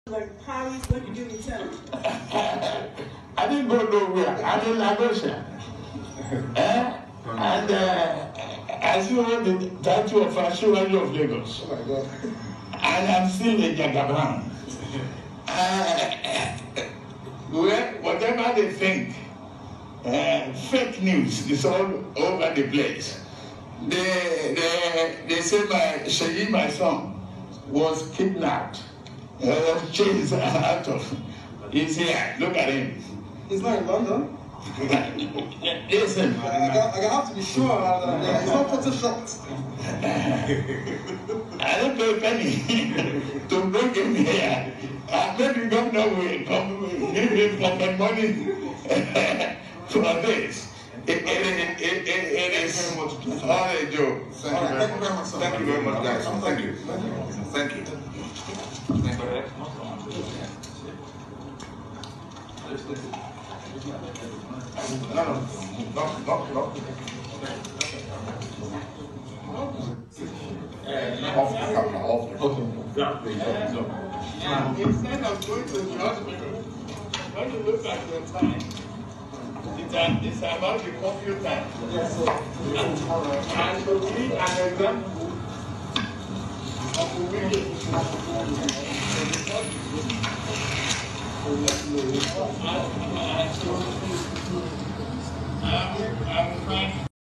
Like Paris, what did you do in town? I didn't go nowhere. I'm in Lagos. And I still hold the title of Ashwari of Lagos. Oh my God. And I'm still a Jagaban. Well, whatever they think, fake news is all over the place. They say Sheyi, my son, was kidnapped, chased out of. He's here. Look at him. He's not in London. Listen. I have to be sure about that. He's not photoshopped. I don't pay a penny to bring him here. Maybe governor will come give him pocket money for this. It is all a joke. Thank you very much. Thank you very much, guys. Thank you. Thank you. Instead of going to the hospital, when you look at your time, it's about the coffee time. And to give an example of the way I'm trying